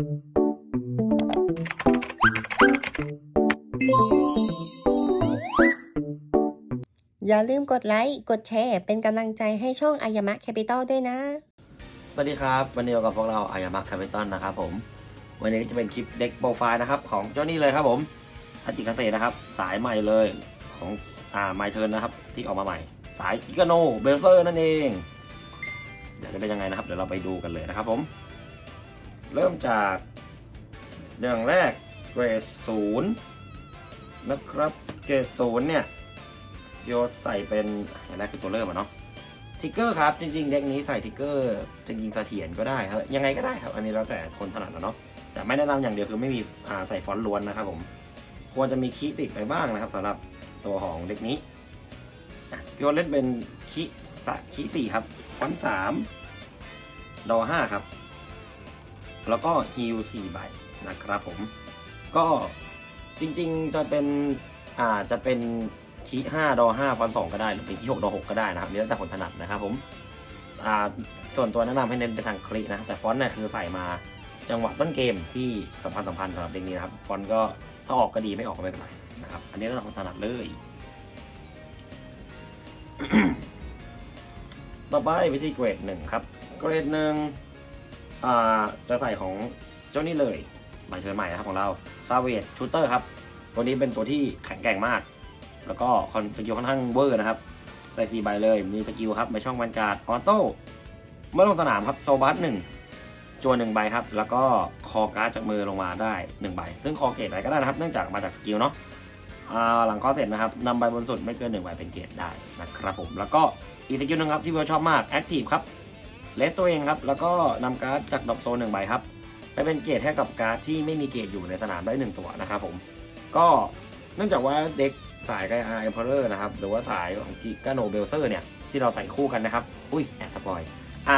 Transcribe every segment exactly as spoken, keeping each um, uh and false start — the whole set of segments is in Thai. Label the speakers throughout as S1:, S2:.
S1: อย่าลืมกดไลค์กดแชร์เป็นกำลังใจให้ช่องอายามะแคปิตอลด้วยนะ
S2: สวัสดีครับวันนี้กับพวกเราอายามะแคปิตอลนะครับผมวันนี้จะเป็นคลิปเด็กโปรไฟล์นะครับของเจ้านี่เลยครับผมทัจิคาเซนะครับสายใหม่เลยของอ่าไมเทิร์นนะครับที่ออกมาใหม่สายกิกาโนเบลเซอร์นั่นเองเดี๋ยวจะเป็นยังไงนะครับเดี๋ยวเราไปดูกันเลยนะครับผมเริ่มจากอย่างแรกเกรดศูนย์นะครับเกรดศูนย์เนี่ยโยใส่เป็นอย่างแรกคือตัวเริ่มอะเนาะทิกเกอร์ครับจริงๆเด็กนี้ใส่ทิกเกอร์จะยิงเสถียรก็ได้ครับยังไงก็ได้ครับอันนี้แล้วแต่คนถนัดนะเนาะแต่ไม่แนะนำอย่างเดียวคือไม่มีอ่าใส่ฟอนต์ล้วนนะครับผมควรจะมีคีย์ติดไปบ้างนะครับสำหรับตัวของเด็กนี้โยเล่นเป็นคีย์คีย์สี่ครับฟอนต์สามดอห้าครับแล้วก็ฮิลสี่ใบนะครับผมก็จริงๆจะเป็นอ่าจะเป็นคีย์ห้าดอห้าฟอนต์สองก็ได้หรือเป็นคีย์หกดอหกก็ได้นะครับแล้วแต่คนถนัดนะครับผมอ่าส่วนตัวแนะนำให้เน้นไปทางคลิกนะแต่ฟอนต์เนี่ยคือใส่มาจังหวะต้นเกมที่สำคัญสำคัญสำหรับเด็กนี้นะครับฟอนต์ก็ถ้าออกก็ดีไม่ออกก็ไม่เป็นไรนะครับอันนี้ก็ต้องคนถนัดเลยต่อไปวิธีเกรดหนึ่งครับเกรดหนึ่งอ่าจะใส่ของเจ้านี่เลยใหม่เชิญใหม่นะครับของเราซาเวจชูเตอร์ครับตัวนี้เป็นตัวที่แข็งแกร่งมากแล้วก็คอนสกิลค่อนข้างเวอร์นะครับใส่สี่ใบเลยมีสกิลครับในช่องแวนการ์ดออโต้เมื่อลงสนามครับโซบัสหนึ่งจวนหนึ่งใบครับแล้วก็คอการ์ดจากมือลงมาได้หนึ่งใบซึ่งคอเกรดอะไรก็ได้นะครับเนื่องจากมาจากสกิลเนาะหลังคอเสร็จนะครับนำใบบนสุดไม่เกินหนึ่งใบเป็นเกรดได้นะครับผมแล้วก็อีกสกิลหนึ่งครับที่เบลชอบมากแอคทีฟครับเลสตัวเองครับแล้วก็นำการ์ดจากดรอปโซนหนึ่งใบครับไปเป็นเกรดให้กับการ์ดที่ไม่มีเกรดอยู่ในสนามได้หนึ่งตัวนะครับผมก็เนื่องจากว่าเด็กสายไกอาร์เอ็มเพอเรอร์นะครับหรือว่าสายของกิกาโนเบลเซอร์เนี่ยที่เราใส่คู่กันนะครับอุ้ยแอบสปอยอ่า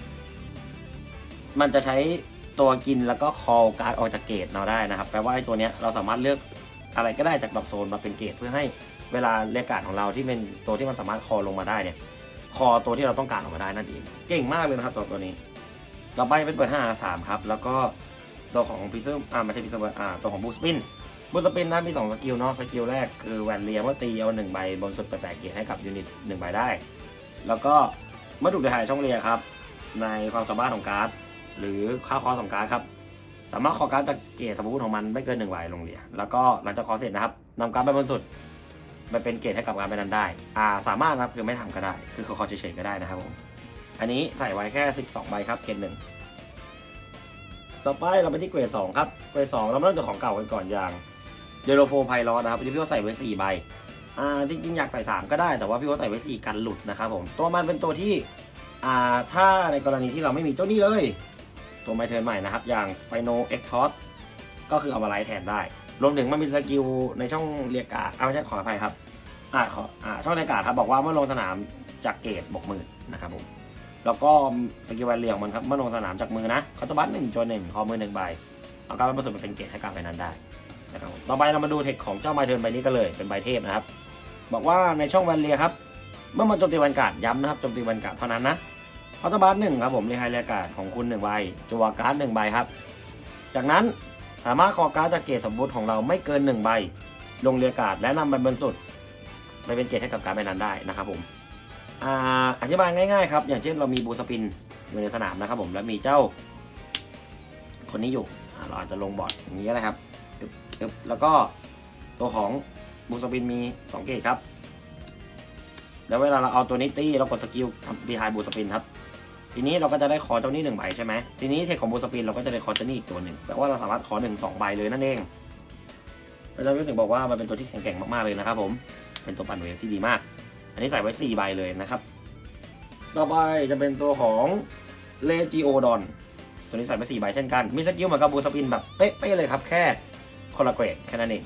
S2: มันจะใช้ตัวกินแล้วก็คอลการ์ดออกจากเกตเราได้นะครับแปลว่าไอ้ตัวเนี้ยเราสามารถเลือกอะไรก็ได้จากดรอปโซนมาเป็นเกตเพื่อให้เวลาเรียกการ์ดของเราที่เป็นตัวที่มันสามารถคอลงมาได้เนี่ยคอตัวที่เราต้องการออกมาได้นั่นเองเก่งมากเลยนะครับตัวตัวนี้ต่อไปเป็นเปิดห้าสามครับแล้วก็ตัวของพิซซ่าอ่าไม่ใช่พิซซ่าอ่าตัวของบูสปินบูสปินนะมีสองสกิลเนาะสกิลแรกคือแวนเลียเมื่อตีเอาหนึ่งใบบนสุดไปแปะเกียร์ให้กับยูนิตหนึ่งใบได้แล้วก็เมื่อถูกถ่ายช่องเลียครับในความสามารถของการ์ดหรือค่าคอของการ์ดครับสามารถคอการ์ดจากเกียร์สมบูรณ์ของมันไม่เกินหนึ่งใบลงเลียแล้วก็หลังจากคอเสร็จนะครับนำการ์ดไปบนสุดไปเป็นเกียร์ให้กับการ์ดไปนั้นได้อ่าสามารถนะครับคือไม่ทำก็ได้คือคอเฉยๆก็ได้นะครับผมอันนี้ใส่ไว้แค่สิบสองใบครับเกียร์หนึ่งต่อไปเราไปที่เกรดสองครับเกรดสองเราเริ่มจากของเก่ากันก่อนอย่างเดโรโฟไพลอสนะครับที่พี่ว่าใส่ไว้สี่ใบอ่าจริงๆอยากใส่สามก็ได้แต่ว่าพี่ว่าใส่ไว้สี่กันหลุดนะครับผมตัวมันเป็นตัวที่อ่าถ้าในกรณีที่เราไม่มีเจ้านี้เลยตัวไมเทิร์นใหม่นะครับอย่าง Spino Exhaust ก็คือเอามาไลท์แทนได้รวมถึงมันมีสกิลในช่องเรียกการ์ดอ่าไม่ใช่ขออภัยครับอ่าขออ่าช่องเรียกการ์ดครับบอกว่าเมื่อลงสนามจากเกตบวกหมื่นนะครับผมแล้วก็สกิลแวนเลียงมันครับเมื่อลงสนามจากมือนะคาร์ตบัตหนึ่งจนหนึ่งคอมือหนึ่งใบเอาการ์ดผสมเป็นเกตให้การ์ดไปนั้นได้นะครับต่อไปเรามาดูเทคของเจ้าไมเทิร์นใบนี้กันเลยเป็นใบเทพนะครับบอกว่าในช่องแวนเลียครับเมื่อมันโจมตีแวนการ์ดย้ำนะครับโจมตีแวนการ์ดเท่านั้นนะคาร์ตบัตหนึ่งครับผมเรียกให้เรียกการ์ดของคุณหนึ่งใบจัวการ์ดหนึ่งใบครับจากนั้นสามารถคอการ์ดจากเกตสมบูรณ์ของเราไม่เกินหนึ่งใบลงเรียกการ์ดและนำใบบนสุดไปเป็นเกตให้กับการ์ดใบนั้นได้นะครับผมอ่าอธิบายง่ายๆครับอย่างเช่นเรามีบูสปินอยู่ในสนามนะครับผมและมีเจ้าคนนี้อยู่เราอาจจะลงบอร์ดอย่างนี้ก็ได้ครับแล้วก็ตัวของบูสปินมีสองเกตครับแล้วเวลาเราเอาตัวนี้ตีเรากดสกิลทำดีไฮบูสปินครับทีนี้เราก็จะได้คอเจ้านี้หนึ่งใบใช่ไหมทีนี้เทคของบูสปินเราก็จะได้คอเจ้านี้อีกตัวหนึ่งแปลว่าเราสามารถคอหนึ่งสองใบเลยนั่นเองเราจะถึงบอกว่ามันเป็นตัวที่แข็งแกร่งมากๆเลยนะครับผมเป็นตัวปั่นเวฟที่ดีมากอันนี้ใส่ไว้สี่ใบเลยนะครับต่อไปจะเป็นตัวของเลจิโอดอนตัวนี้ใส่ไปสี่ใบเช่นกันมีสกิลเหมือนกับบูสปินแบบเป๊ะๆเลยครับแค่คนละเกรดแค่นั้นเอง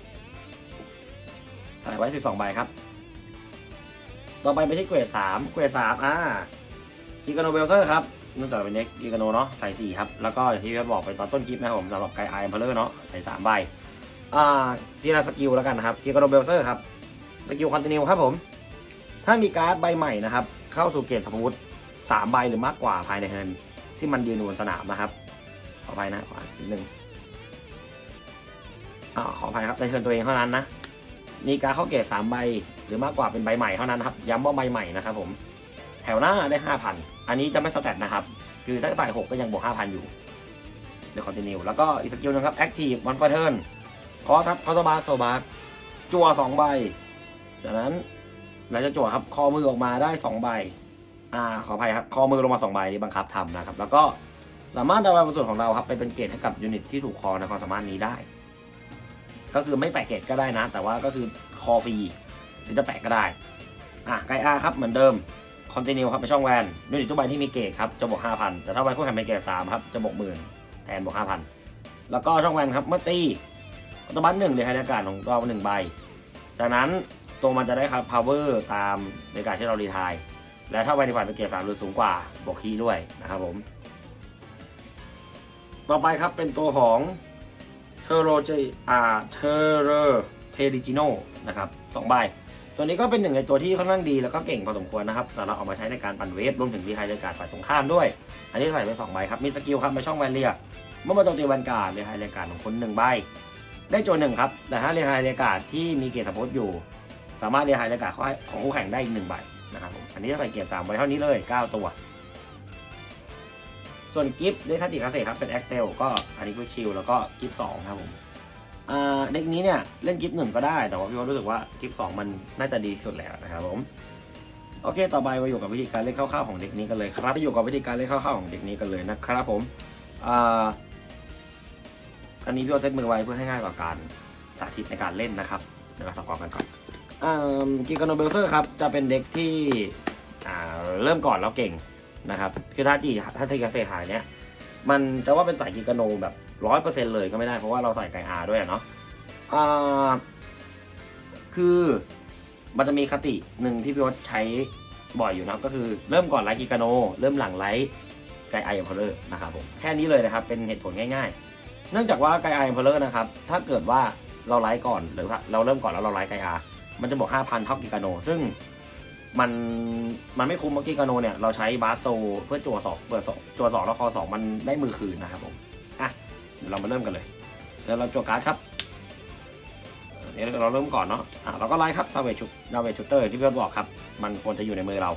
S2: ใส่ไว้สิบสองใบครับต่อไปไปที่เกรดสามเกรดสามอ่ากิกาโนเบลเซอร์ครับเนื่องจากเป็นเด็กกิกาโนเนาะใส่สี่ครับแล้วก็อย่างที่พี่บอกไปตอนต้นคลิปนะครับผมสำหรับไกไอเอ็มเพลเลอร์เนาะใส่สามใบอ่าที่เราสกิลแล้วกันนะครับกิกาโนเบลเซอร์ครับสกิลคอนติเนียครับผมถ้ามีการ์ดใบใหม่นะครับเข้าสู่เกรดสมมุติสามใบหรือมากกว่าภายในเทิร์นที่มันยืนอยู่บนสนามนะครับขออภัยนะขอนิดนึงอ่าขออภัยครับในเทิร์นตัวเองเท่านั้นนะมีการเข้าเกรดสามใบหรือมากกว่าเป็นใบใหม่เท่านั้นครับย้ำว่าใบใหม่นะครับผมแถวหน้าได้ห้าพันอันนี้จะไม่สแตทนะครับคือถ้าใส่หกก็ยังบวกห้าพันอยู่เดี๋ยวคอนติเนียแล้วก็อีกสกิลนึงครับแอคทีฟวันฟอร์เทิร์นคอครับคอร์ตบาร์โซบาร์จั่วสองใบจากนั้นเราจะจั่วครับคอมือออกมาได้สองใบอ่าขออภัยครับคอมือลงมาสองใบนี้บังคับทำนะครับแล้วก็สามารถดาวน์บนส่วนของเราครับไปเป็นเกรดให้กับยูนิตที่ถูกคอในความสามารถนี้ได้ก็คือไม่แปะเกรดก็ได้นะแต่ว่าก็คือคอฟรีหรือจะแปะก็ได้อ่ะไกอาครับเหมือนเดิมคอนติเนียครับไปช่องแวนยูนิตทุกใบที่มีเกรดครับจะบวกห้าพันแต่ถ้าใบคู่แข่งเป็นเกรดสามครับจะบวกหมื่นแทนบวกห้าพันแล้วก็ช่องแวนครับเมื่อตีอัตบัตหนึ่งในไฮไลท์การของเราหนึ่งใบจากนั้นตัวมันจะได้ครับ power ตามในการที่เรารีไทร์และถ้าไวในฝ่ายเป็นเกรดสามหรือสูงกว่าบวกคีย์ด้วยนะครับผมต่อไปครับเป็นตัวของเทอร์โรเจอาเทอร์เรเทริจิโนนะครับสองใบตัวนี้ก็เป็นหนึ่งในตัวที่ค่อนข้างดีแล้วก็เก่งพอสมควรนะครับแต่เราเอามาใช้ในการปั่นเวฟรวมถึงรีไทร์ในการฝ่ายตรงข้ามด้วยอันนี้ใส่ไปสองใบครับมีสกิลครับในช่องแวนเลียเมื่อมาโจมตีแวนการ์ดรีไทร์รายการของคนหนึ่งใบได้โจนหนึ่งครับแต่ถ้ารีไทร์รายการที่มีเกรดสมมติอยู่สามารถรีไทร์รายการของคู่แข่งได้อีกหนึ่งใบนะครับผมอันนี้จะใส่เกรดสามใบเท่านี้เลยเก้าตัวส่วนกิฟต์ได้ค่าติคาเซ่ครับเป็น Excel ก็อันนี้คือชิลแล้วก็กิฟต์สองครับผมอ่าเด็กนี้เนี่ยเล่นกิฟต์หนึ่งก็ได้แต่ว่าพี่ว่ารู้สึกว่ากิฟต์สองมันน่าจะดีสุดแล้วนะครับผมโอเคต่อไปมาอยู่กับวิธีการเล่นคร่าวๆของเด็กนี้กันเลยครับไปอยู่กับวิธีการเล่นคร่าวๆของเด็กนี้กันเลยนะครับผมอ่าอันนี้พี่ว่าเซตมือไว้เพื่อให้ง่ายกว่าการสาธิตในการเล่นนะครับเดี๋ยวเราสับกรกันก่อนอ่ากิกาโนเบลเซอร์ครับจะเป็นเด็กที่อ่าเริ่มก่อนแล้วเก่งนะครับคือถ้าจีถ้าทีกาเซ่หายเนี้ยมันจะว่าเป็นสายกิกาโนแบบร้อยเปอร์เซ็นต์เลยก็ไม่ได้เพราะว่าเราใส่ไกอาด้วยเนาะอ่าคือมันจะมีคติหนึ่งที่พี่วศใช้บ่อยอยู่นะก็คือเริ่มก่อนไลท์กิกาโนเริ่มหลังไลท์ไกไอเอ็มเพลเลอร์นะครับผมแค่นี้เลยนะครับเป็นเหตุผลง่ายๆเนื่องจากว่าไกไอเอ็มเพลเลอร์นะครับถ้าเกิดว่าเราไลท์ก่อนหรือเราเริ่มก่อนแล้วเราไลท์ไกอามันจะบวกห้าพันเท่ากิกาโนซึ่งมันมันไม่คุ้มเมื่อกี้กาโนเนี่ยเราใช้บาสโซเพื่อจั่วสองเปิดสองจั่วสองแล้วคอสองมันได้มือคืนนะครับผมอ่ะเดี๋ยวเรามาเริ่มกันเลยเดี๋ยวเราจั่วการ์ดครับเดี๋ยวเราเริ่มก่อนเนาะอ่ะเราก็ไล่ครับซาเวชุดดาเวชุตเตอร์ที่พี่บอกครับมันควรจะอยู่ในมือเรา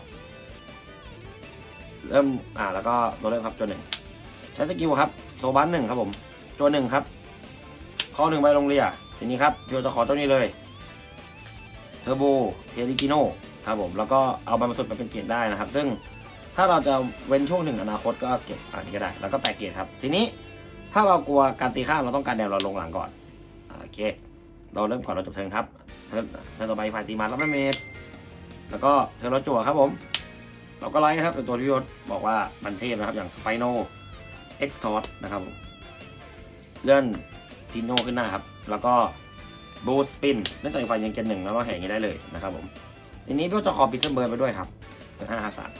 S2: เริ่มอ่ะแล้วก็ตัวเริ่มครับจั่วหนึ่งใช้สกิลครับโซบันหนึ่งครับผมจั่วหนึ่งครับข้อหนึ่งใบลงเรียทีนี้ครับพี่จะขอตัวนี้เลยเทอร์โบเทริจิโนครับผมแล้วก็เอาใบมาสุดมาเป็นเกรดได้นะครับซึ่งถ้าเราจะเว้นช่วงหนึ่งอนาคตก็เก็บอันนี้ก็ได้แล้วก็แปะเกรดครับทีนี้ถ้าเรากลัวการตีข้ามเราต้องการแนวเราลงหลังก่อนโอเคเราเริ่มก่อนเราจบเทิร์นครับเทิร์นต่อไปฝ่ายตีมาแล้วไม่เมตรแล้วก็เทิร์นเราจั่วครับผมเราก็ไล่ครับเป็นตัวที่ยศบอกว่ามันเทพนะครับอย่างสไปโนเอ็กซ์ทอร์นะครับผมเลื่อนจิโน่ขึ้นหน้าครับแล้วก็บูสปินเนื่องจากฝ่ายยังเกณฑ์หนึ่งแล้วเราแห่งนี้ได้เลยนะครับผมทีนี้พี่จะขอพิซซ่าเบิร์นไปด้วยครับเป็นห้าห้าสาม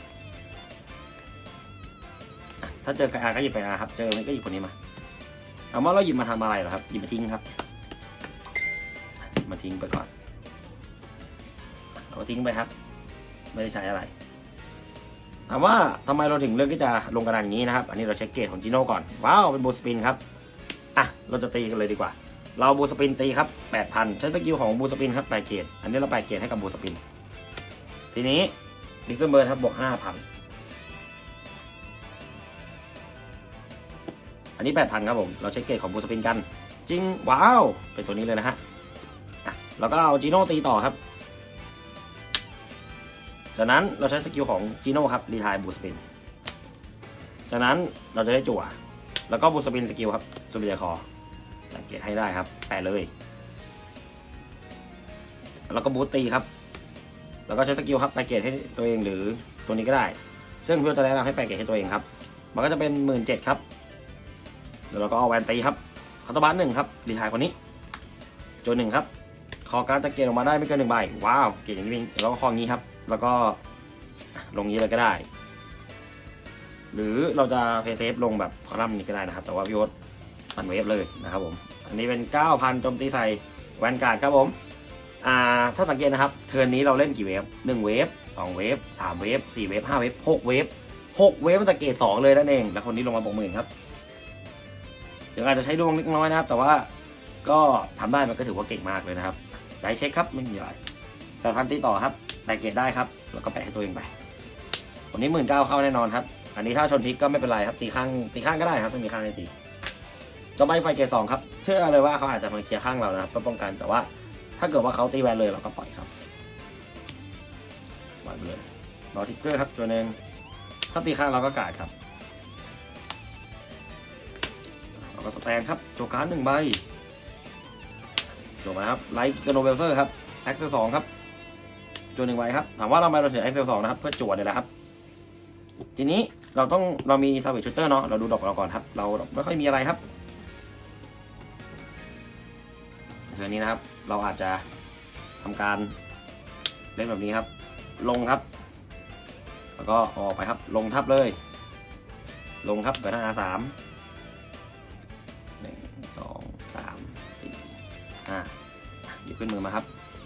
S2: ถ้าเจอไกอาก็หยิบไปอาครับเจอไม่ก็หยิบคนนี้มาเอาว่าเราหยิบมาทำอะไรเหรอครับหยิบมาทิ้งครับมาทิ้งไปก่อนเราทิ้งไปครับไม่ได้ใช้อะไรถามว่าทำไมเราถึงเลือกที่จะลงกระดานอย่างนี้นะครับอันนี้เราเช็คเกตของจิโน่ก่อนว้าวเป็นบูสปินครับอ่ะเราจะตีกันเลยดีกว่าเราบูสปินตีครับ แปดพัน ใช้สกิลของบูสปินครับแปดเกตอันนี้เราแปดเกตให้กับบูสปินทีนี้ดิสเบิร์ดครับบวก ห้าพัน อันนี้ แปดพัน ครับผมเราเช็คเกตของบูสปินกันจริงว้าวเป็นตัวนี้เลยนะฮะอ่ะแล้วก็เอาจีโน่ตีต่อครับจากนั้นเราใช้สกิลของจีโน่ครับรีไทร์บูสปินจากนั้นเราจะได้จั่วแล้วก็บูสปินสกิลครับซูเปอร์คอร์จัดเกตให้ได้ครับแปะเลยแล้วก็บูสตีครับแล้วก็ใช้สกิลครับไปเกตให้ตัวเองหรือตัวนี้ก็ได้ซึ่งเพื่อจะแนะนำให้ไปเกตให้ตัวเองครับมันก็จะเป็นหมื่นเจ็ดครับเดี๋ยวเราก็เอาแวนตีครับคาตาบันหนึ่งครับรีไทร์คนนี้โจหนึ่งครับคอการจะเกตออกมาได้ไม่เกินหนึ่งใบว้าวเกตอย่างนี้แล้วก็คองี้ครับแล้วก็ลงนี้เลยก็ได้หรือเราจะเพย์เซฟลงแบบคอลัมน์นี้ก็ได้นะครับแต่ว่าพี่โอ๊ตปั่นเวฟเลยนะครับผมอันนี้เป็น เก้าพัน โจมตีใส่แวนการ์ดครับผมอ่าถ้าสังเกตนะครับเทิร์นนี้เราเล่นกี่เวฟหนึ่งเวฟสองเวฟสามเวฟสี่เวฟห้าเวฟหกเวฟหกเวฟมันจะเกรดสองเลยนั่นเองแล้วคนนี้ลงมาบวกหมื่นครับถึงอาจจะใช้ดวงเล็กน้อยนะครับแต่ว่าก็ทำได้มันก็ถือว่าเก่งมากเลยนะครับได้เช็คครับไม่มีอะไรแต่พันตีต่อครับได้เกรดได้ครับแล้วก็แปะให้ตัวเองไปวันนี้หมื่นเก้าเข้าแน่นอนครับอันนี้ถ้าชนทิกก็ไม่เป็นไรครับตีข้างตีข้างก็ได้ครับไม่มีข้างให้ตีจะไปไฟเกรดสองครับเชื่อเลยว่าเขาอาจจะมาเคลียร์ข้างเรานะครับเพื่อป้องกันแต่ว่าถ้าเกิดว่าเขาตีแวนเลยเราก็ปล่อยครับปล่อยไปเลยรอทิกเกอร์ครับตัวหนึ่งถ้าตีข้างเราก็กาดครับเราก็สแตนครับโจการ์ดหนึ่งใบจบมาครับไลท์กโนเบลเซอร์ครับแอคเซลสองครับจวนหนึ่งใบครับถามว่าเราไปเราเสียแอคเซลสองนะครับเพื่อจวดเลยแหละครับทีนี้เราต้องเรามีซาวิชชูเตอร์เนาะเราดูดอกเราก่อนครับเราไม่ค่อยมีอะไรครับเทือนี้นะครับเราอาจจะทำการเล่นแบบนี้ครับลงครับแล้วก็ออกไปครับลงทับเลยลงครับไปทางอาสามหนึ่งสองสามสี่ห้าหยิบขึ้นมือมาครับ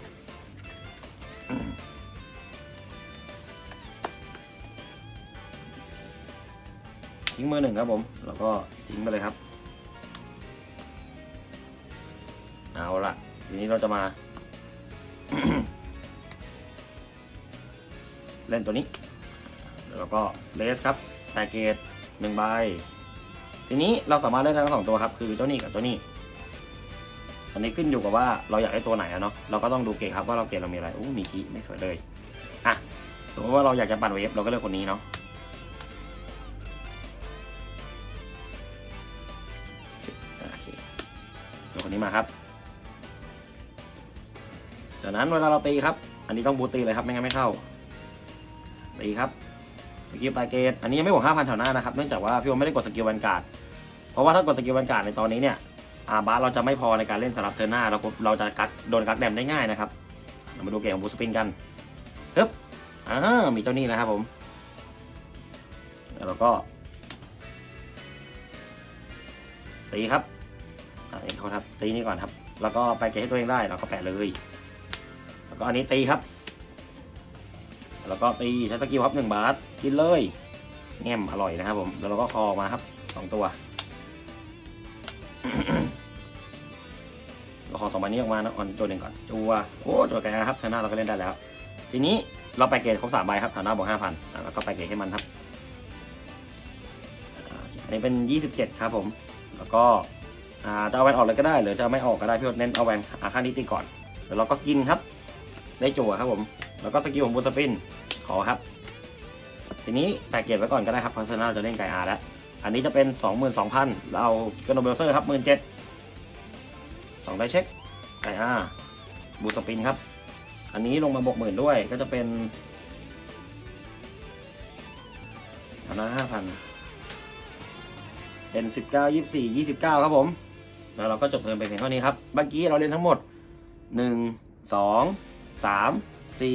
S2: ทิ้งมือหนึ่งครับผมแล้วก็ทิ้งไปเลยครับเอาละทีนี้เราจะมา เล่นตัวนี้แล้วก็เลสครับแพ็กเกจหนึ่งใบทีนี้เราสามารถเล่นทั้งสองตัวครับคือเจ้านี่กับเจ้านี่อันนี้ขึ้นอยู่กับว่าเราอยากได้ตัวไหนอะเนาะเราก็ต้องดูเกรดครับว่าเราเกรดเรามีอะไรอู้มีคีไม่สวยเลยอ่ะสมมติว่าเราอยากจะปั่นเวฟเราก็เลือกคนนี้เนาะโอเคเลือกคนนี้มาครับจากนั้นเวลาเราตีครับอันนี้ต้องบูตตีเลยครับไม่งั้นไม่เข้าตีครับสกิลปลายเกตอันนี้ยังไม่บวกห้าพันแถวหน้านะครับเนื่องจากว่าพี่โอไม่ได้กดสกิลวันการ์ดเพราะว่าถ้ากดสกิลวันการ์ดในตอนนี้เนี่ยอาบาสเราจะไม่พอในการเล่นสำหรับเทอร์หน้าเราเราจะกักโดนกักแดมได้ง่ายนะครับเรามาดูเกมของบูสปินกันปึ๊บอ่ามีเจ้านี่นะครับผมแล้วเราก็ตีครับอ่าเองเขาครับตีนี่ก่อนครับแล้วก็ไปเกตให้ตัวเองได้เราก็แปะเลยแล้วก็อันนี้ตีครับแล้วก็ตีใช้สกิลครับหนึ่งบาทกินเลยแง่มอร่อยนะครับผมแล้วเราก็คอมาครับสองตัวเราคอสองใบนี้ออกมานะออนตัวหนึ่งก่อนจัวโอ้จัวแกครับเทอร์หน้าเราก็เล่นได้แล้วทีนี้เราไปเกตครบสามใบครับเทอร์หน้าบวกห้าพันแล้วก็ไปเกตให้มันครับอันนี้เป็นยี่สิบเจ็ดครับผมแล้วก็จะเอาแวนออกเลยก็ได้หรือจะไม่ออกก็ได้พี่เน้นเอาแวนอาค่านี้ตีก่อนแล้วเราก็กินครับได้จั่วครับผมแล้วก็สกิลของบูสปินขอครับทีนี้แปะเก็บไว้ก่อนก็ได้ครับเพราะฉะนั้นเราจะเล่นไก่อาร์แล้วอันนี้จะเป็น สองหมื่นสองพัน เราเอากโนเบลเซอร์ครับ หนึ่งหมื่นเจ็ดพัน สองได้เช็คไก่อาร์บูสปินครับอันนี้ลงมาบวกหมื่นด้วยก็จะเป็นอันนั้น ห้าพัน เป็นสิบเก้า ยี่สิบสี่ ยี่สิบเก้าครับผมแล้วเราก็จบเทิร์นไปเพียงเท่านี้ครับเมื่อกี้เราเล่นทั้งหมดหนึ่ง สอง สาม สี่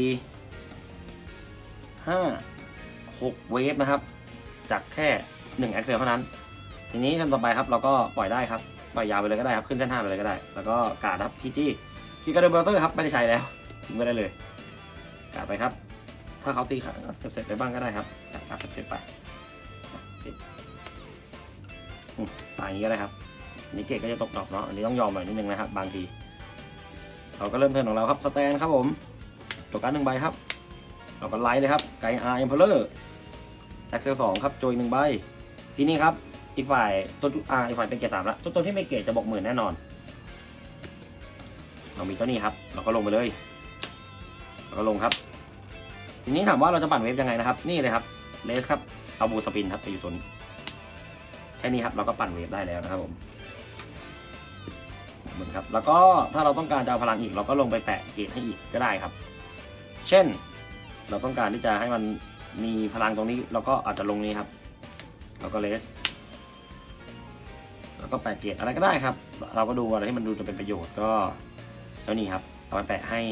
S2: ห้า หกเวฟนะครับจากแค่หนึ่งแอคเซลเท่านั้นทีนี้ขั้นต่อไปครับเราก็ปล่อยได้ครับปล่อยยาวไปเลยก็ได้ครับขึ้นเส้นห้าไปเลยก็ได้แล้วก็กาดครับพีจีคีย์การ์ดเบลเซอร์ครับไม่ได้ใช้แล้วทิ้งไม่ได้เลยกาดไปครับถ้าเขาตีขาเสร็จๆไปบ้างก็ได้ครับกาดเสร็จๆไปสิบตายอย่างนี้ก็ได้ครับนี่เกตก็จะตกดอกเนาะอันนี้ต้องยอมหน่อยนิดนึงนะครับบางทีเราก็เริ่มเทิร์นของเราครับสแตนครับผมจบการ์ดหนึ่งใบครับเราก็ไลท์เลยครับไกอาร์เอ็มเพลเลอร์แอคเซลสองครับโจยหนึ่งใบทีนี้ครับอีกฝ่ายตัวอ่าอีกฝ่ายเป็นเกรดสามละตัวตัวที่ไม่เกรดจะบอกหมื่นแน่นอนเรามีตัวนี้ครับเราก็ลงไปเลยเราก็ลงครับทีนี้ถามว่าเราจะปั่นเวฟยังไงนะครับนี่เลยครับเลสครับเอาบูสปินครับไปอยู่ตัวนี้แค่นี้ครับเราก็ปั่นเวฟได้แล้วนะครับผมเหมือนครับแล้วก็ถ้าเราต้องการจะเอาพลังอีกเราก็ลงไปแปะเกรดให้อีกก็ได้ครับเช่นเราต้องการที่จะให้มันมีพลังตรงนี้เราก็อาจจะลงนี้ครับแล้วก็เลสแล้วก็แปะเกรดอะไรก็ได้ครับเราก็ดูอะไรที่มันดูจะเป็นประโยชน์ก็เจ้านี้ครับเอาไปแปะให้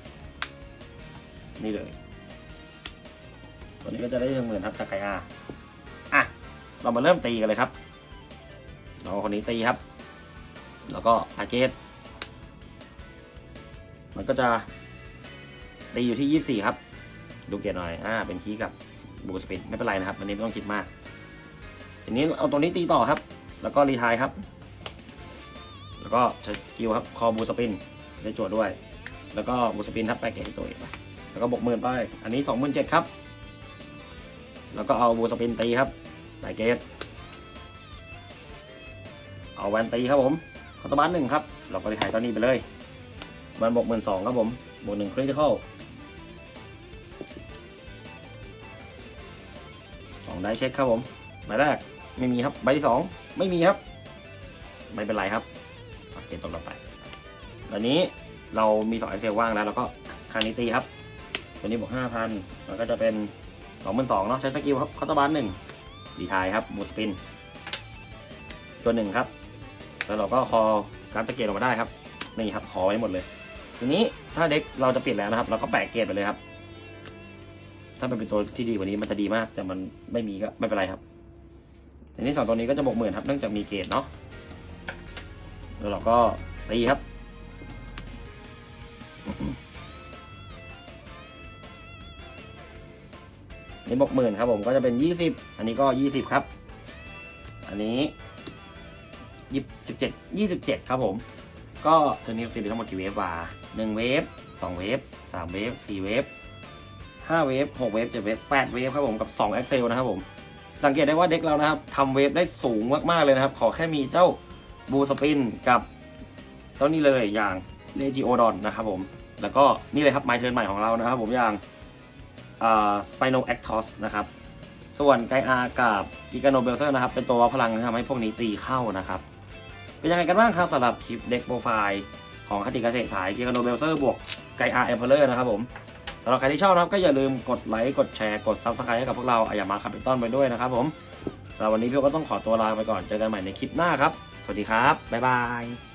S2: นี่เลยตัวนี้ก็จะได้หนึ่งหมื่นครับจากไกอาอ่ะเรามาเริ่มตีกันเลยครับเราคนนี้ตีครับแล้วก็อาเกตมันก็จะตีอยู่ที่ยี่สิบสี่ครับดูเกตหน่อยอ่าเป็นคีย์กับบูสปินไม่เป็นไรนะครับวันนี้ไม่ต้องคิดมากทีนี้เอาตัวนี้ตีต่อครับแล้วก็รีไทร์ครับแล้วก็ใช้สกิลครับคอบูสปินได้จั่วด้วยแล้วก็บูสปินทับแปะเกตตัวเองไปแล้วก็บวกหมื่นไปอันนี้สองหมื่นเจ็ดครับแล้วก็เอาบูสปินตีครับแปะเกตเอาแวนตีครับผมคอร์ตบ้านหนึ่งครับเราก็ถ่ายตอนนี้ไปเลยมันบวกหมื่นสองครับผมบวกหนึ่งคริติคอลสองได้เช็คครับผมใบแรกไม่มีครับใบที่สองไม่มีครับไม่เป็นไรครับเกตตกเราไปตอนนี้เรามีสองไอเซลว่างแล้วเราก็คานิตีครับตัวนี้บวกห้าพันแล้วก็จะเป็นสองหมื่นสองเนาะใช้สกิลครับคอร์ตบ้านหนึ่งดีทายครับบูสปินตัวหนึ่งครับแล้วเราก็คอการจะเกตออกมาได้ครับนี่ครับขอไว้หมดเลยทีนี้ถ้าเด็กเราจะปิดแล้วนะครับเราก็แปะเกตไปเลยครับถ้ามันเป็นตัวที่ดีกว่านี้มันจะดีมากแต่มันไม่มีก็ไม่เป็นไรครับทีนี้สองตัวนี้ก็จะบวกหมื่นครับเนื่องจากมีเกตเนาะแล้วเราก็ตีครับนี่บวกหมื่นครับผมก็จะเป็นยี่สิบอันนี้ก็ยี่สิบครับอันนี้ยี่สิบเจ็ดยี่สิบเจ็ดครับผมก็เทอร์นี้ติดทั้งหมดกี่เวฟวะหนึ่งเวฟสองเวฟสามเวฟสี่เวฟห้าเวฟหกเวฟเจ็ดเวฟแปดเวฟครับผมกับสอง Excel นะครับผมสังเกตได้ว่าเด็กเรานะครับทำเวฟได้สูงมากๆเลยนะครับขอแค่มีเจ้าบูสปินกับเจ้านี้เลยอย่างเลจิโอดอนนะครับผมแล้วก็นี่เลยครับไมเทิร์นใหม่ของเรานะครับผมอย่างอ่าสไปโนแอคทอสนะครับส่วนไกอากับกิกาโนเบลเซอร์นะครับเป็นตัวพลังที่ทำให้พวกนี้ตีเข้านะครับเป็นยังไงกันบ้างครับสำหรับคลิปเด็กโปรไฟล์ของคติเกษตรสายกิกาโนเบลเซอร์บวกไกอาเอ็มเพลเลอร์นะครับผมสำหรับใครที่ชอบนะครับก็อย่าลืมกดไลค์กดแชร์กดซับสไครต์ให้กับพวกเราอายามาคาปิตอลไปด้วยนะครับผมสำหรับวันนี้พี่ก็ต้องขอตัวลาไปก่อนเจอกันใหม่ในคลิปหน้าครับสวัสดีครับบ๊ายบาย